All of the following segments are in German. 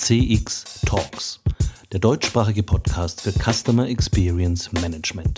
CX Talks, der deutschsprachige Podcast für Customer Experience Management.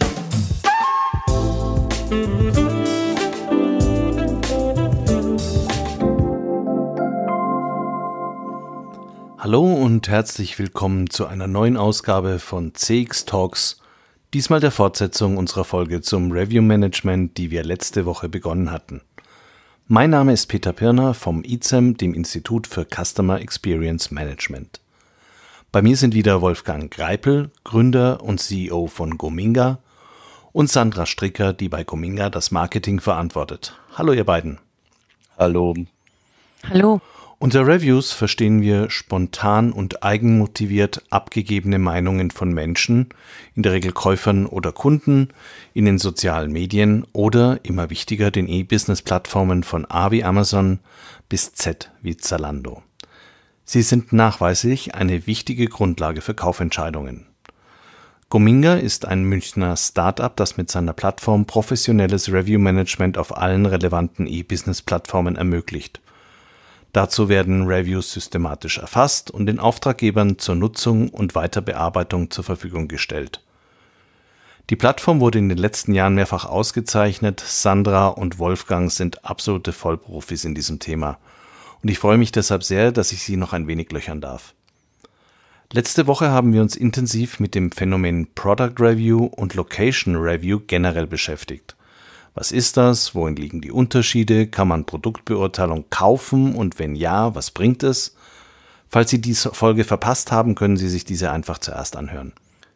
Hallo und herzlich willkommen zu einer neuen Ausgabe von CX Talks, diesmal der Fortsetzung unserer Folge zum Review Management, die wir letzte Woche begonnen hatten. Mein Name ist Peter Pirner vom ICEM, dem Institut für Customer Experience Management. Bei mir sind wieder Wolfgang Greipel, Gründer und CEO von Gominga, und Sandra Stricker, die bei Gominga das Marketing verantwortet. Hallo ihr beiden. Hallo. Hallo. Unter Reviews verstehen wir spontan und eigenmotiviert abgegebene Meinungen von Menschen, in der Regel Käufern oder Kunden, in den sozialen Medien oder, immer wichtiger, den E-Business-Plattformen von A wie Amazon bis Z wie Zalando. Sie sind nachweislich eine wichtige Grundlage für Kaufentscheidungen. Gominga ist ein Münchner Start-up, das mit seiner Plattform professionelles Review-Management auf allen relevanten E-Business-Plattformen ermöglicht. Dazu werden Reviews systematisch erfasst und den Auftraggebern zur Nutzung und Weiterbearbeitung zur Verfügung gestellt. Die Plattform wurde in den letzten Jahren mehrfach ausgezeichnet. Sandra und Wolfgang sind absolute Vollprofis in diesem Thema. Und ich freue mich deshalb sehr, dass ich sie noch ein wenig löchern darf. Letzte Woche haben wir uns intensiv mit dem Phänomen Product Review und Location Review generell beschäftigt. Was ist das? Worin liegen die Unterschiede? Kann man Produktbeurteilung kaufen? Und wenn ja, was bringt es? Falls Sie diese Folge verpasst haben, können Sie sich diese einfach zuerst anhören.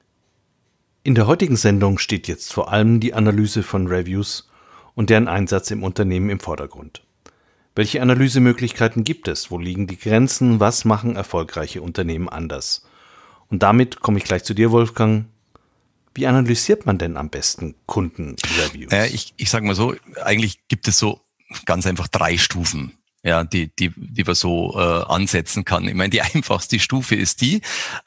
In der heutigen Sendung steht jetzt vor allem die Analyse von Reviews und deren Einsatz im Unternehmen im Vordergrund. Welche Analysemöglichkeiten gibt es? Wo liegen die Grenzen? Was machen erfolgreiche Unternehmen anders? Und damit komme ich gleich zu dir, Wolfgang. Wie analysiert man denn am besten Kundenreviews? Ich sage mal so, eigentlich gibt es so ganz einfach 3 Stufen, ja, die man so ansetzen kann. Ich meine, die einfachste Stufe ist die,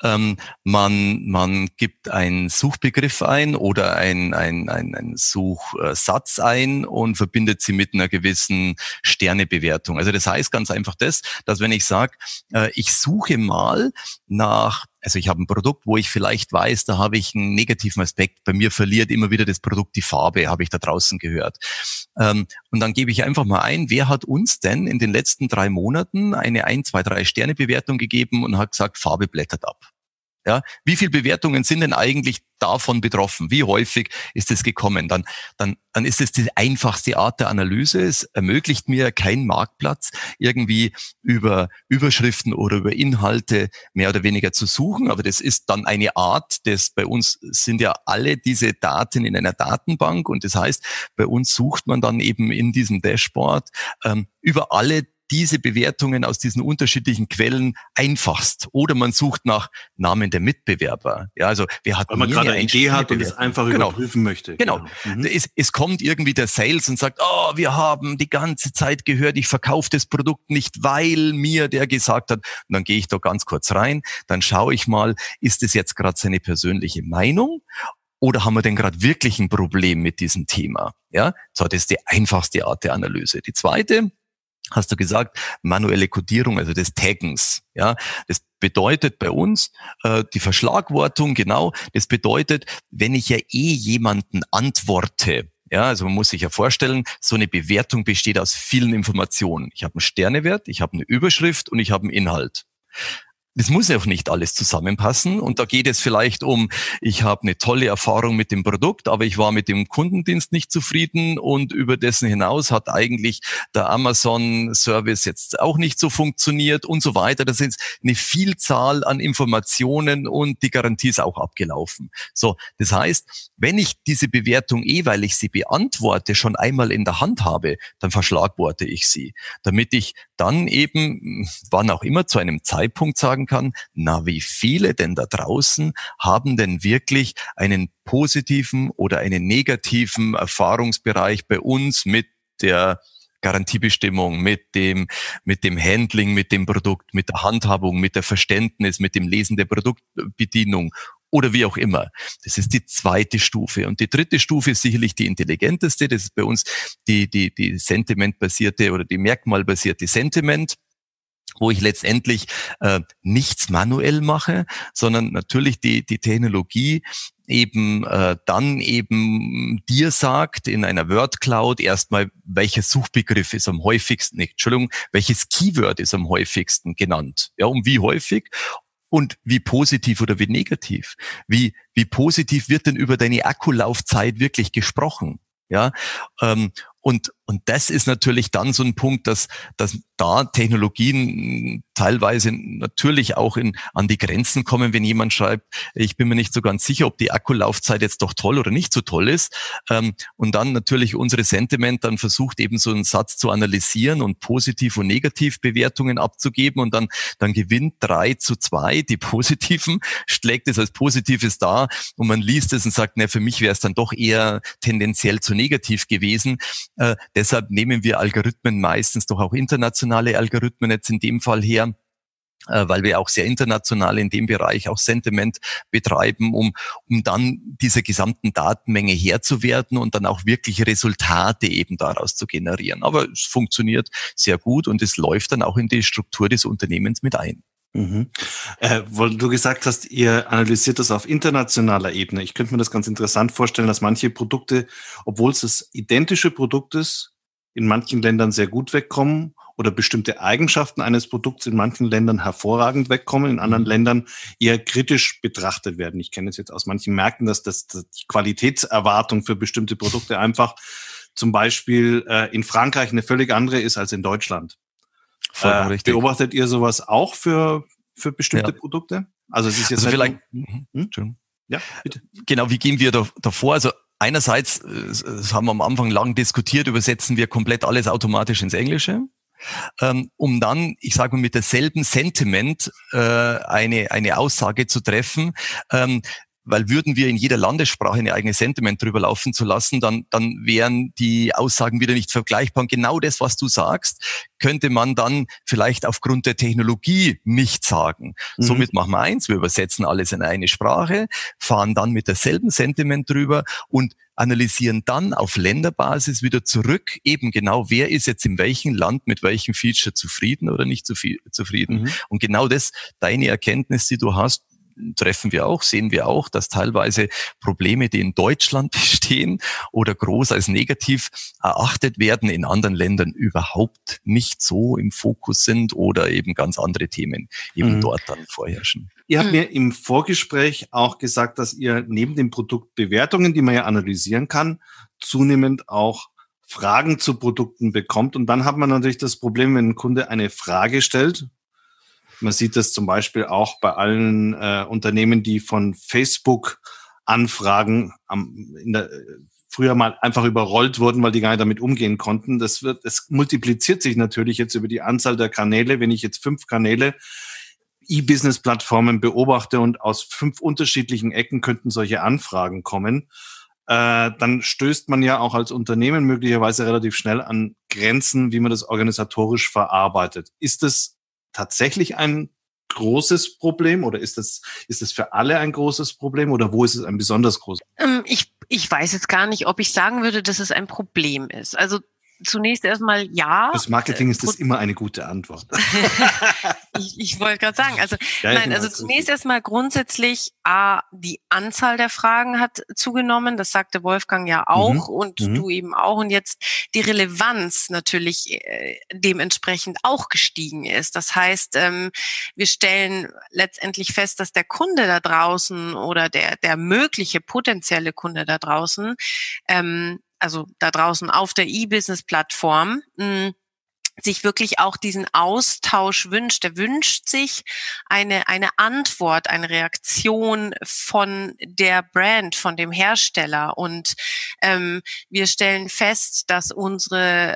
man gibt einen Suchbegriff ein oder einen Suchsatz ein und verbindet sie mit einer gewissen Sternebewertung. Also das heißt ganz einfach das, dass wenn ich sage, ich suche mal nach, also ich habe ein Produkt, wo ich vielleicht weiß, da habe ich einen negativen Aspekt. Bei mir verliert immer wieder das Produkt die Farbe, habe ich da draußen gehört. Und dann gebe ich einfach mal ein, wer hat uns denn in den letzten 3 Monaten eine 1, 2, 3 Sterne-Bewertung gegeben und hat gesagt, Farbe blättert ab. Ja, wie viele Bewertungen sind denn eigentlich davon betroffen? Wie häufig ist es gekommen? Dann ist es die einfachste Art der Analyse. Es ermöglicht mir keinen Marktplatz, irgendwie über Überschriften oder über Inhalte mehr oder weniger zu suchen. Aber das ist dann eine Art, bei uns sind ja alle diese Daten in einer Datenbank. Und das heißt, bei uns sucht man dann eben in diesem Dashboard über alle diese Bewertungen aus diesen unterschiedlichen Quellen einfachst. Oder man sucht nach Namen der Mitbewerber. Ja, also wer hat, weil man gerade eine Idee hat und es einfach überprüfen möchte. Genau. Es kommt irgendwie der Sales und sagt, oh, wir haben die ganze Zeit gehört, ich verkaufe das Produkt nicht, weil mir der gesagt hat. Und dann gehe ich da ganz kurz rein, dann schaue ich mal, ist es jetzt gerade seine persönliche Meinung? Oder haben wir denn gerade wirklich ein Problem mit diesem Thema? Ja, so, das ist die einfachste Art der Analyse. Die zweite, hast du gesagt, manuelle Codierung, also des Taggens. Ja, das bedeutet bei uns die Verschlagwortung, genau. Das bedeutet, wenn ich ja jemanden antworte, ja, also man muss sich ja vorstellen, so eine Bewertung besteht aus vielen Informationen. Ich habe einen Sternewert, ich habe eine Überschrift und ich habe einen Inhalt. Das muss ja auch nicht alles zusammenpassen und da geht es vielleicht um, ich habe eine tolle Erfahrung mit dem Produkt, aber ich war mit dem Kundendienst nicht zufrieden und über dessen hinaus hat eigentlich der Amazon-Service jetzt auch nicht so funktioniert und so weiter. Das ist eine Vielzahl an Informationen und die Garantie ist auch abgelaufen. So, das heißt, wenn ich diese Bewertung weil ich sie beantworte, schon einmal in der Hand habe, dann verschlagworte ich sie, damit ich dann eben, wann auch immer, zu einem Zeitpunkt sagen kann, na, wie viele denn da draußen haben denn wirklich einen positiven oder einen negativen Erfahrungsbereich bei uns mit der Garantiebestimmung, mit dem Handling, mit dem Produkt, mit der Handhabung, mit der Verständnis, mit dem Lesen der Produktbedienung oder wie auch immer. Das ist die zweite Stufe. Und die dritte Stufe ist sicherlich die intelligenteste. Das ist bei uns die sentimentbasierte oder die merkmalbasierte Sentiment. wo ich letztendlich nichts manuell mache, sondern natürlich die Technologie eben dann eben dir sagt in einer Word Cloud erstmal, welcher Suchbegriff ist am häufigsten, welches Keyword ist am häufigsten genannt, ja, und wie häufig und wie positiv oder wie negativ. Wie positiv wird denn über deine Akkulaufzeit wirklich gesprochen? Ja, und das ist natürlich dann so ein Punkt, dass da Technologien teilweise natürlich auch an die Grenzen kommen, wenn jemand schreibt, ich bin mir nicht so ganz sicher, ob die Akkulaufzeit jetzt doch toll oder nicht so toll ist. Und dann natürlich unsere Sentiment dann versucht, eben so einen Satz zu analysieren und Positiv- und Negativbewertungen abzugeben und dann gewinnt 3:2 die Positiven, schlägt es als Positives dar und man liest es und sagt, na, für mich wäre es dann doch eher tendenziell zu negativ gewesen. Deshalb nehmen wir Algorithmen meistens doch auch internationale Algorithmen jetzt in dem Fall her, weil wir auch sehr international in dem Bereich auch Sentiment betreiben, um dann dieser gesamten Datenmenge Herr zu werden und dann auch wirklich Resultate eben daraus zu generieren. Aber es funktioniert sehr gut und es läuft dann auch in die Struktur des Unternehmens mit ein. Mhm. Weil du gesagt hast, ihr analysiert das auf internationaler Ebene. Ich könnte mir das ganz interessant vorstellen, dass manche Produkte, obwohl es das identische Produkt ist, in manchen Ländern sehr gut wegkommen oder bestimmte Eigenschaften eines Produkts in manchen Ländern hervorragend wegkommen, in anderen Ländern eher kritisch betrachtet werden. Ich kenne es jetzt aus manchen Märkten, dass die Qualitätserwartung für bestimmte Produkte einfach zum Beispiel in Frankreich eine völlig andere ist als in Deutschland. Richtig. Beobachtet ihr sowas auch für bestimmte Produkte? Also es ist jetzt also vielleicht. Ja, bitte. Genau, wie gehen wir da vor? Also einerseits, das haben wir am Anfang lang diskutiert, übersetzen wir komplett alles automatisch ins Englische, um dann, ich sage mal, mit derselben Sentiment eine Aussage zu treffen. Weil würden wir in jeder Landessprache eine eigene Sentiment drüber laufen zu lassen, dann wären die Aussagen wieder nicht vergleichbar. Und genau das, was du sagst, könnte man dann vielleicht aufgrund der Technologie nicht sagen. Somit machen wir eins, wir übersetzen alles in eine Sprache, fahren dann mit derselben Sentiment drüber und analysieren dann auf Länderbasis wieder zurück, eben genau, wer ist jetzt in welchem Land mit welchem Feature zufrieden oder nicht zufrieden. Und genau das, deine Erkenntnis, die du hast, sehen wir auch, dass teilweise Probleme, die in Deutschland bestehen oder groß als negativ erachtet werden, in anderen Ländern überhaupt nicht so im Fokus sind oder eben ganz andere Themen eben dort dann vorherrschen. Ihr habt mir im Vorgespräch auch gesagt, dass ihr neben den Produktbewertungen, die man ja analysieren kann, zunehmend auch Fragen zu Produkten bekommt. Und dann hat man natürlich das Problem, wenn ein Kunde eine Frage stellt. Man sieht das zum Beispiel auch bei allen Unternehmen, die von Facebook Anfragen früher mal einfach überrollt wurden, weil die gar nicht damit umgehen konnten. Es multipliziert sich natürlich jetzt über die Anzahl der Kanäle. Wenn ich jetzt 5 Kanäle E-Business-Plattformen beobachte und aus 5 unterschiedlichen Ecken könnten solche Anfragen kommen, dann stößt man ja auch als Unternehmen möglicherweise relativ schnell an Grenzen, wie man das organisatorisch verarbeitet. Ist das tatsächlich ein großes Problem oder ist das für alle ein großes Problem oder wo ist es ein besonders großes? Ich weiß jetzt gar nicht, ob ich sagen würde, dass es ein Problem ist. Also zunächst erstmal ja. Das Marketing ist das immer eine gute Antwort. Ich wollte gerade sagen, also ja, nein, also zunächst erstmal grundsätzlich, die Anzahl der Fragen hat zugenommen, das sagte Wolfgang ja auch und du eben auch und jetzt die Relevanz natürlich dementsprechend auch gestiegen ist. Das heißt, wir stellen letztendlich fest, dass der Kunde da draußen oder der mögliche potenzielle Kunde da draußen, also da draußen auf der E-Business-Plattform, sich wirklich auch diesen Austausch wünscht. Er wünscht sich eine Antwort, eine Reaktion von der Brand, von dem Hersteller. Und wir stellen fest, dass unsere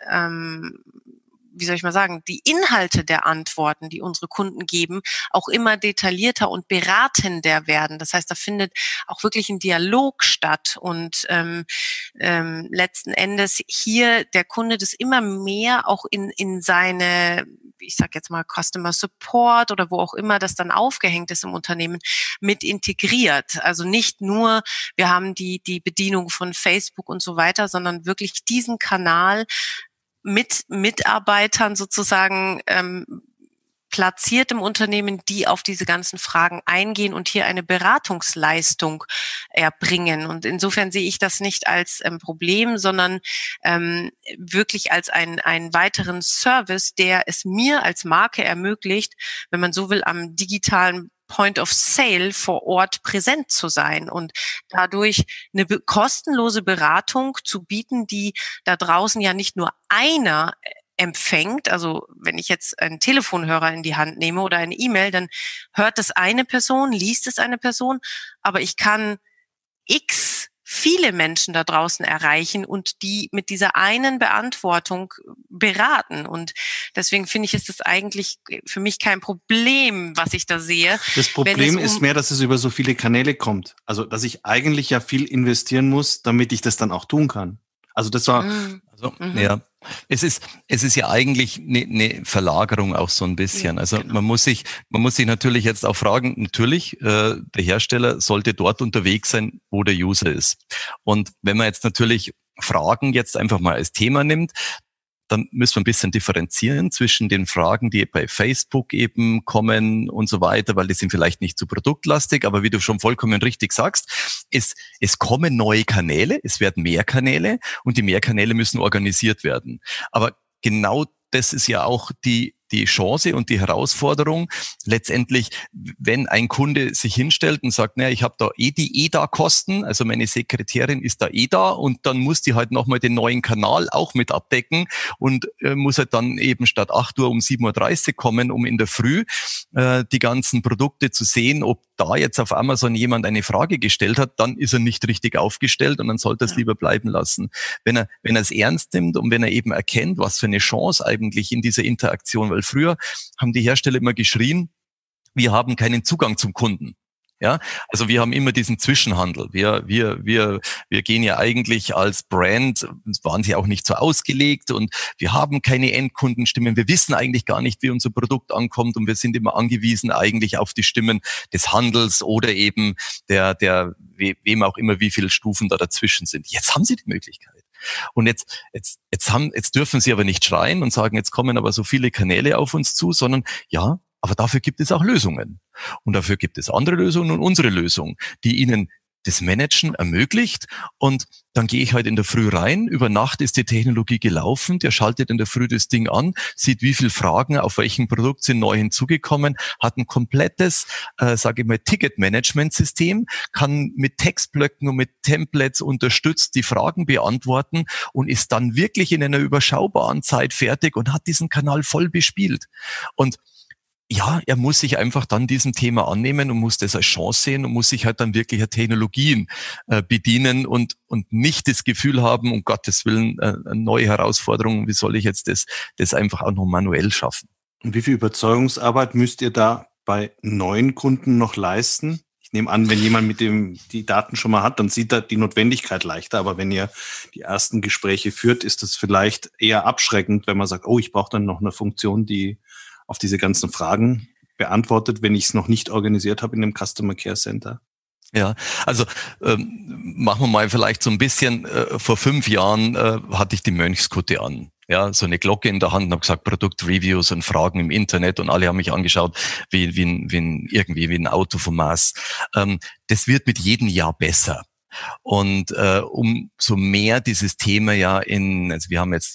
wie soll ich mal sagen, die Inhalte der Antworten, die unsere Kunden geben, auch immer detaillierter und beratender werden. Das heißt, da findet auch wirklich ein Dialog statt und letzten Endes hier der Kunde das immer mehr auch in seine, ich sag jetzt mal Customer Support oder wo auch immer das dann aufgehängt ist im Unternehmen, mit integriert. Also nicht nur, wir haben die Bedienung von Facebook und so weiter, sondern wirklich diesen Kanal mit Mitarbeitern sozusagen platziert im Unternehmen, die auf diese ganzen Fragen eingehen und hier eine Beratungsleistung erbringen. Und insofern sehe ich das nicht als Problem, sondern wirklich als einen weiteren Service, der es mir als Marke ermöglicht, wenn man so will, am digitalen Point of Sale vor Ort präsent zu sein und dadurch eine kostenlose Beratung zu bieten, die da draußen ja nicht nur einer empfängt. Also wenn ich jetzt einen Telefonhörer in die Hand nehme oder eine E-Mail, dann hört es eine Person, liest es eine Person, aber ich kann viele Menschen da draußen erreichen und die mit dieser einen Beantwortung beraten. Und deswegen finde ich, ist das eigentlich für mich kein Problem, was ich da sehe. Das Problem ist mehr, dass es über so viele Kanäle kommt. Also, dass ich eigentlich ja viel investieren muss, damit ich das dann auch tun kann. Also das war... Ja, es ist ja eigentlich eine Verlagerung auch so ein bisschen. Also genau. man muss sich natürlich jetzt auch fragen, natürlich, der Hersteller sollte dort unterwegs sein, wo der User ist. Und wenn man jetzt natürlich Fragen jetzt einfach mal als Thema nimmt, dann müssen wir ein bisschen differenzieren zwischen den Fragen, die bei Facebook eben kommen und so weiter, weil die sind vielleicht nicht so produktlastig, aber wie du schon vollkommen richtig sagst, es kommen neue Kanäle, es werden mehr Kanäle und die mehr Kanäle müssen organisiert werden. Aber genau das ist ja auch die Chance und die Herausforderung. Letztendlich, wenn ein Kunde sich hinstellt und sagt, naja, ich habe da die EDA-Kosten, also meine Sekretärin ist da da und dann muss die halt nochmal den neuen Kanal auch mit abdecken und muss halt dann eben statt 8 Uhr um 7.30 Uhr kommen, um in der Früh die ganzen Produkte zu sehen, ob da jetzt auf Amazon jemand eine Frage gestellt hat, dann ist er nicht richtig aufgestellt und dann sollte er es lieber bleiben lassen. Wenn er es ernst nimmt und wenn er eben erkennt, was für eine Chance eigentlich in dieser Interaktion, weil früher haben die Hersteller immer geschrien, wir haben keinen Zugang zum Kunden. Ja, also wir haben immer diesen Zwischenhandel. Wir gehen ja eigentlich als Brand, waren sie auch nicht so ausgelegt und wir haben keine Endkundenstimmen. Wir wissen eigentlich gar nicht, wie unser Produkt ankommt und wir sind immer angewiesen eigentlich auf die Stimmen des Handels oder eben wem auch immer, wie viele Stufen da dazwischen sind. Jetzt haben sie die Möglichkeit. Und jetzt dürfen sie aber nicht schreien und sagen, jetzt kommen aber so viele Kanäle auf uns zu, sondern ja, aber dafür gibt es auch Lösungen. Und dafür gibt es andere Lösungen und unsere Lösung, die ihnen das Managen ermöglicht. Und dann gehe ich halt in der Früh rein. Über Nacht ist die Technologie gelaufen. Der schaltet in der Früh das Ding an, sieht, wie viele Fragen auf welchem Produkt sind neu hinzugekommen, hat ein komplettes, Ticket-Management-System, kann mit Textblöcken und mit Templates unterstützt die Fragen beantworten und ist dann wirklich in einer überschaubaren Zeit fertig und hat diesen Kanal voll bespielt. Und ja, er muss sich einfach dann diesem Thema annehmen und muss das als Chance sehen und muss sich halt dann wirklicher Technologien bedienen und nicht das Gefühl haben, um Gottes Willen, eine neue Herausforderung, wie soll ich jetzt das einfach auch noch manuell schaffen. Und wie viel Überzeugungsarbeit müsst ihr da bei neuen Kunden noch leisten? Ich nehme an, wenn jemand mit dem die Daten schon mal hat, dann sieht er die Notwendigkeit leichter. Aber wenn ihr die ersten Gespräche führt, ist das vielleicht eher abschreckend, wenn man sagt, oh, ich brauche dann noch eine Funktion, die auf diese ganzen Fragen beantwortet, wenn ich es noch nicht organisiert habe in dem Customer Care Center? Ja, also machen wir mal vielleicht so ein bisschen, vor 5 Jahren hatte ich die Mönchskutte an. Ja, so eine Glocke in der Hand und habe gesagt, Produktreviews und Fragen im Internet und alle haben mich angeschaut wie ein Auto vom Mars. Das wird mit jedem Jahr besser. Und umso mehr dieses Thema also wir haben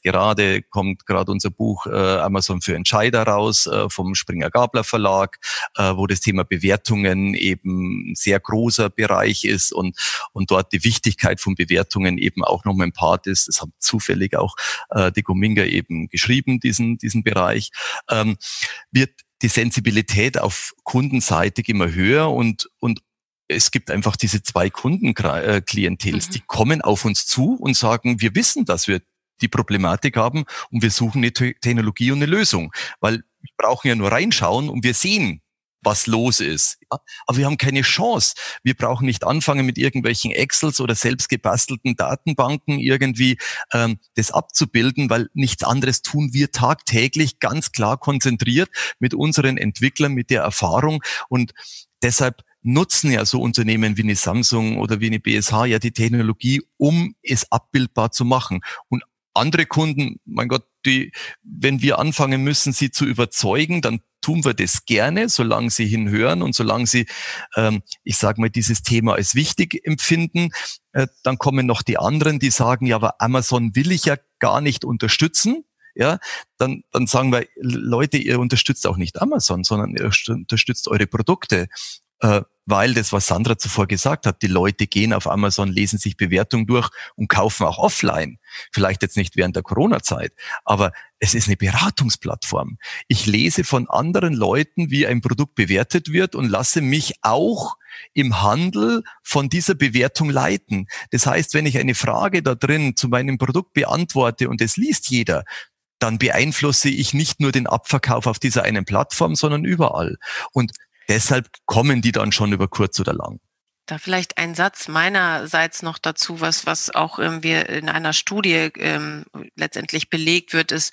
kommt gerade unser Buch Amazon für Entscheider raus vom Springer-Gabler Verlag, wo das Thema Bewertungen eben ein sehr großer Bereich ist und dort die Wichtigkeit von Bewertungen eben auch nochmal ein Part ist. Das hat zufällig auch die Gominga eben geschrieben, diesen Bereich. Wird die Sensibilität auf kundenseitig immer höher und es gibt einfach diese 2 Kundenklientels, die kommen auf uns zu und sagen, wir wissen, dass wir die Problematik haben und wir suchen eine Technologie und eine Lösung, weil wir brauchen ja nur reinschauen und wir sehen, was los ist. Ja? Aber wir haben keine Chance. Wir brauchen nicht anfangen mit irgendwelchen Excels oder selbst gebastelten Datenbanken irgendwie das abzubilden, weil nichts anderes tun wir tagtäglich ganz klar konzentriert mit unseren Entwicklern, mit der Erfahrung und deshalb nutzen ja so Unternehmen wie eine Samsung oder wie eine BSH ja die Technologie, um es abbildbar zu machen. Und andere Kunden, mein Gott, wenn wir anfangen müssen, sie zu überzeugen, dann tun wir das gerne, solange sie hinhören und solange sie, ich sage mal, dieses Thema als wichtig empfinden. Dann kommen noch die anderen, die sagen, ja, aber Amazon will ich ja gar nicht unterstützen. Ja, dann sagen wir, Leute, ihr unterstützt auch nicht Amazon, sondern ihr unterstützt eure Produkte. Weil das, was Sandra zuvor gesagt hat, die Leute gehen auf Amazon, lesen sich Bewertungen durch und kaufen auch offline. Vielleicht jetzt nicht während der Corona-Zeit, aber es ist eine Beratungsplattform. Ich lese von anderen Leuten, wie ein Produkt bewertet wird und lasse mich auch im Handel von dieser Bewertung leiten. Das heißt, wenn ich eine Frage da drin zu meinem Produkt beantworte und es liest jeder, dann beeinflusse ich nicht nur den Abverkauf auf dieser einen Plattform, sondern überall. Und deshalb kommen die dann schon über kurz oder lang. Da vielleicht ein Satz meinerseits noch dazu, was auch wir in einer Studie letztendlich belegt wird, ist,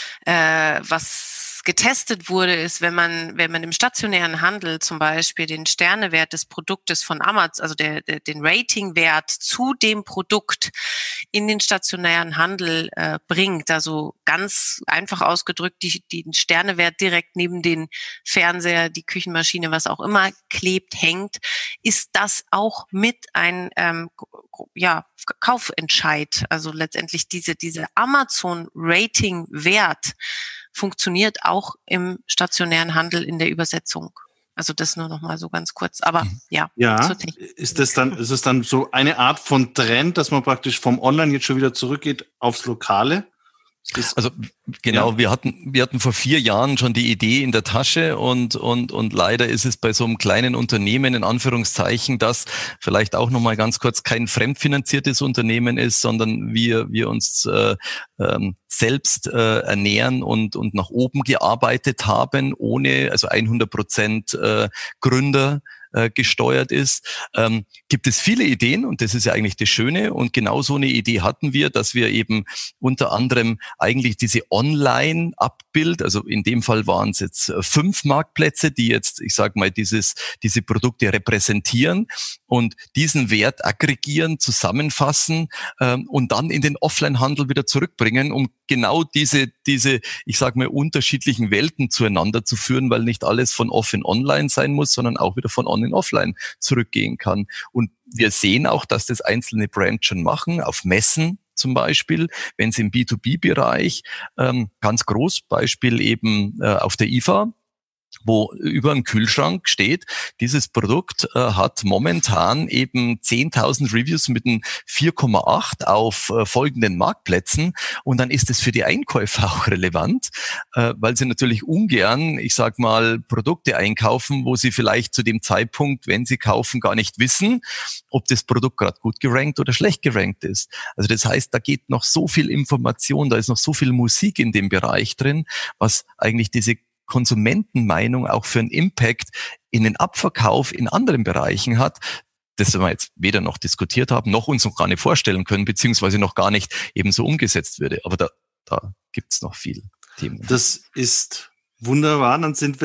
was getestet wurde, ist, wenn man im stationären Handel zum Beispiel den Sternewert des Produktes von Amazon, also den Ratingwert zu dem Produkt in den stationären Handel bringt, also ganz einfach ausgedrückt, den Sternewert direkt neben den Fernseher, die Küchenmaschine, was auch immer klebt, hängt, ist das auch mit ein Kaufentscheid. Also letztendlich diese Amazon-Rating-Wert funktioniert auch im stationären Handel in der Übersetzung. Also das nur noch mal so ganz kurz. Aber ja. Ist es dann so eine Art von Trend, dass man praktisch vom Online jetzt schon wieder zurückgeht aufs Lokale? Also genau, ja. wir hatten vor 4 Jahren schon die Idee in der Tasche und leider ist es bei so einem kleinen Unternehmen in Anführungszeichen, das vielleicht auch nochmal ganz kurz kein fremdfinanziertes Unternehmen ist, sondern wir uns selbst ernähren und nach oben gearbeitet haben, ohne, also 100% Gründer gesteuert ist, gibt es viele Ideen und das ist ja eigentlich das Schöne und genau so eine Idee hatten wir, dass wir eben unter anderem eigentlich diese Online-Abbild, also in dem Fall waren es jetzt 5 Marktplätze, die jetzt, ich sage mal, diese Produkte repräsentieren und diesen Wert aggregieren, zusammenfassen und dann in den Offline-Handel wieder zurückbringen, um genau diese, ich sage mal, unterschiedlichen Welten zueinander zu führen, weil nicht alles von off in online sein muss, sondern auch wieder von on in offline zurückgehen kann. Und wir sehen auch, dass das einzelne Brands schon machen, auf Messen zum Beispiel, wenn es im B2B-Bereich, ganz groß, Beispiel eben auf der IFA, wo über dem Kühlschrank steht, dieses Produkt hat momentan eben 10.000 Reviews mit einem 4,8 auf folgenden Marktplätzen und dann ist es für die Einkäufer auch relevant, weil sie natürlich ungern, ich sag mal, Produkte einkaufen, wo sie vielleicht zu dem Zeitpunkt, wenn sie kaufen, gar nicht wissen, ob das Produkt gerade gut gerankt oder schlecht gerankt ist. Also das heißt, da geht noch so viel Information, da ist noch so viel Musik in dem Bereich drin, was eigentlich diese Konsumentenmeinung auch für einen Impact in den Abverkauf in anderen Bereichen hat, das wir jetzt weder noch diskutiert haben, noch uns noch gar nicht vorstellen können, beziehungsweise noch gar nicht eben so umgesetzt würde. Aber da gibt's noch viel Themen. Das ist wunderbar.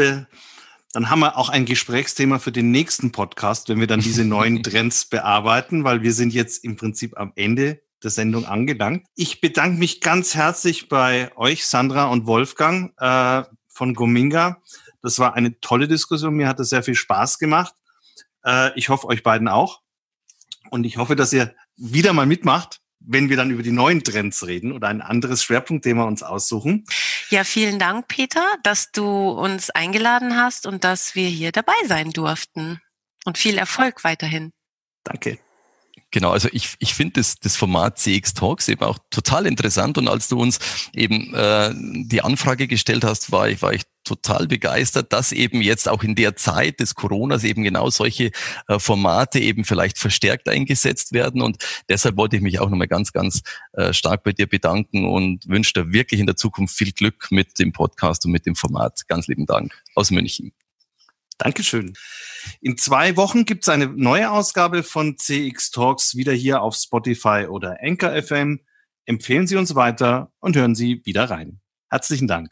Dann haben wir auch ein Gesprächsthema für den nächsten Podcast, wenn wir dann diese neuen Trends bearbeiten, weil wir sind jetzt im Prinzip am Ende der Sendung angelangt. Ich bedanke mich ganz herzlich bei euch, Sandra und Wolfgang, von Gominga. Das war eine tolle Diskussion. Mir hat es sehr viel Spaß gemacht. Ich hoffe, euch beiden auch. Und ich hoffe, dass ihr wieder mal mitmacht, wenn wir dann über die neuen Trends reden oder ein anderes Schwerpunktthema uns aussuchen. Ja, vielen Dank, Peter, dass du uns eingeladen hast und dass wir hier dabei sein durften. Und viel Erfolg weiterhin. Danke. Genau, also ich finde das Format CX Talks eben auch total interessant und als du uns eben die Anfrage gestellt hast, war ich total begeistert, dass eben jetzt auch in der Zeit des Coronas eben genau solche Formate eben vielleicht verstärkt eingesetzt werden und deshalb wollte ich mich auch nochmal ganz, ganz stark bei dir bedanken und wünsche dir wirklich in der Zukunft viel Glück mit dem Podcast und mit dem Format. Ganz lieben Dank aus München. Dankeschön. In 2 Wochen gibt es eine neue Ausgabe von CX Talks wieder hier auf Spotify oder Anchor FM. Empfehlen Sie uns weiter und hören Sie wieder rein. Herzlichen Dank.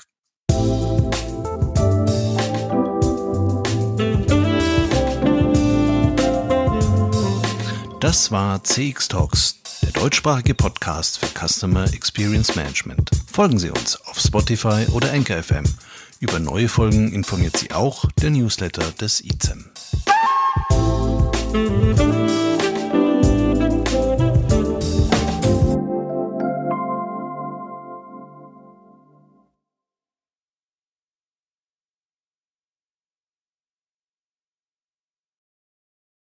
Das war CX Talks, der deutschsprachige Podcast für Customer Experience Management. Folgen Sie uns auf Spotify oder Anchor FM. Über neue Folgen informiert Sie auch der Newsletter des ICEM.